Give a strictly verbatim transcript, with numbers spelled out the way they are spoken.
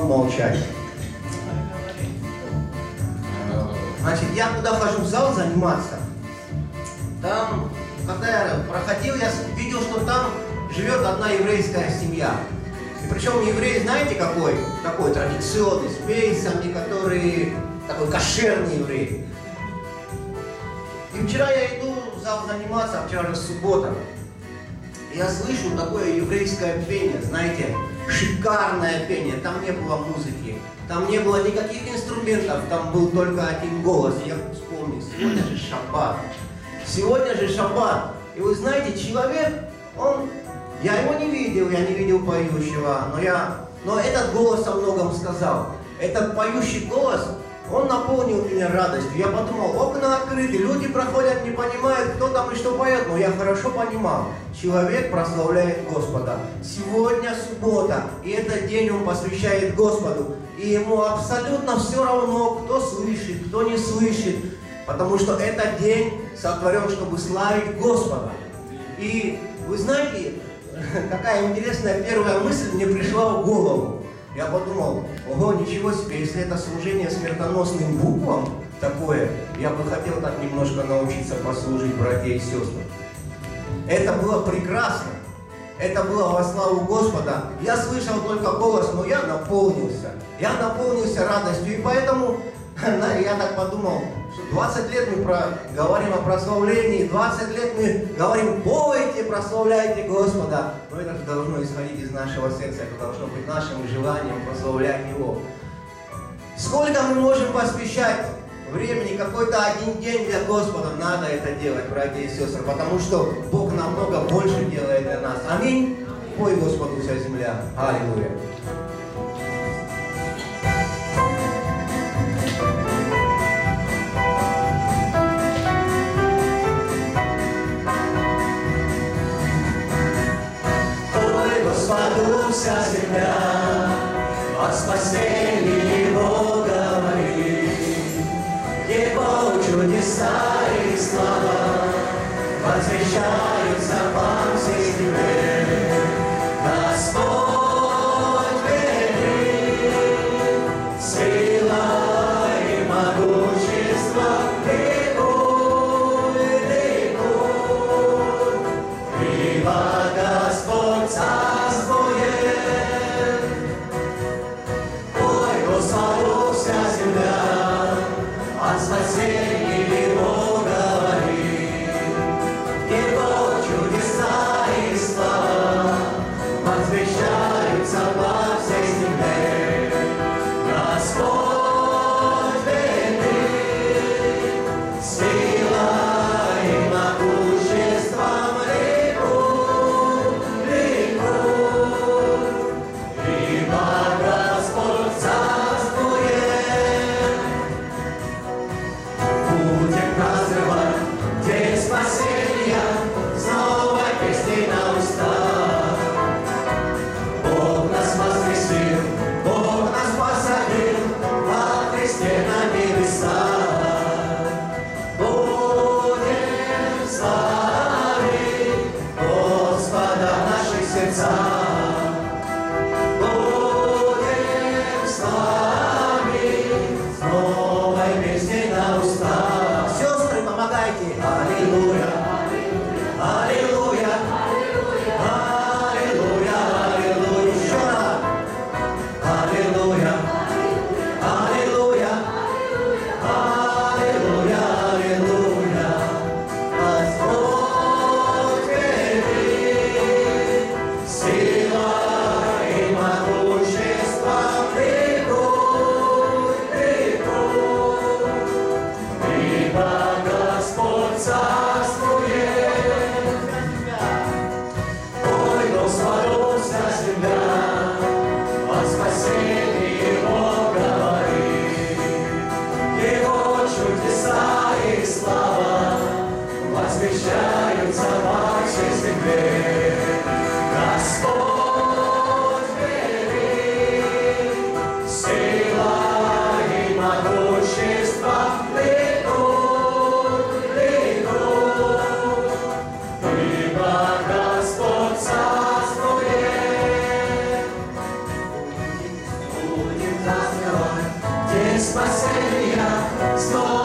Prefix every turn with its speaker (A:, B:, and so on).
A: помолчать. Значит, я куда хожу в зал заниматься, там, когда я проходил, я видел, что там живет одна еврейская семья. И причем еврей, знаете, какой? Такой традиционный, с бейсами, который такой кошерный еврей. И вчера я иду в зал заниматься, а вчера же суббота. И я слышу такое еврейское пение, знаете, шикарное пение. Там не было музыки, там не было никаких инструментов, там был только один голос. И я вспомнил, сегодня же шаббат. Сегодня же шаббат. И вы знаете, человек, он, я его не видел, я не видел поющего, но, я, но этот голос о многом сказал. Этот поющий голос, он наполнил меня радостью. Я подумал, окна открыты, люди проходят, не понимают, кто там и что поет, но я хорошо понимал. Человек прославляет Господа. Сегодня суббота, и этот день он посвящает Господу. И ему абсолютно все равно, кто слышит, кто не слышит. Потому что этот день сотворен, чтобы славить Господа. И вы знаете, какая интересная первая мысль мне пришла в голову. Я подумал, ого, ничего себе, если это служение смертоносным буквам такое, я бы хотел так немножко научиться послужить, братья и сестры. Это было прекрасно. Это было во славу Господа. Я слышал только голос, но я наполнился. Я наполнился радостью. И поэтому я так подумал, что двадцать лет мы про, говорим о прославлении, двадцать лет мы говорим, пойте, прославляйте Господа. Но это же должно исходить из нашего сердца, это должно быть нашим желанием прославлять Его. Сколько мы можем посвящать времени, какой-то один день для Господа, надо это делать, братья и сестры, потому что Бог намного больше делает для нас. Аминь. Пой Господу вся земля. Аллилуйя.
B: Господу вся земля, о спасении Его говорит, Его чудеса и слава возвещаются вам всей земле. Господь велик, сила и могущество Его велико, ибо Господь царствует. Ой, Господу вся земля, о спасении Его говорит, Его чудеса и слава возвещаются во всей земле. Господь велик, сила и могуществом Его велико, ибо Господь царствует. спасения, снова